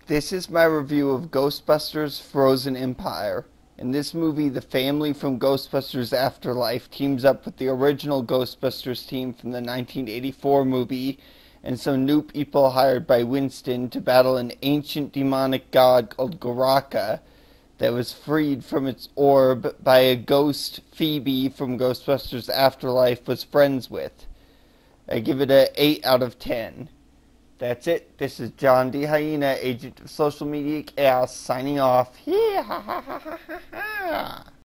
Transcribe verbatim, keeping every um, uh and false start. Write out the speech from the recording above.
This is my review of Ghostbusters Frozen Empire. In this movie, the family from Ghostbusters Afterlife teams up with the original Ghostbusters team from the nineteen eighty-four movie and some new people hired by Winston to battle an ancient demonic god called Goraka that was freed from its orb by a ghost Phoebe from Ghostbusters Afterlife was friends with. I give it a eight out of ten. That's it. This is John D. Hyena, agent of social media chaos, signing off.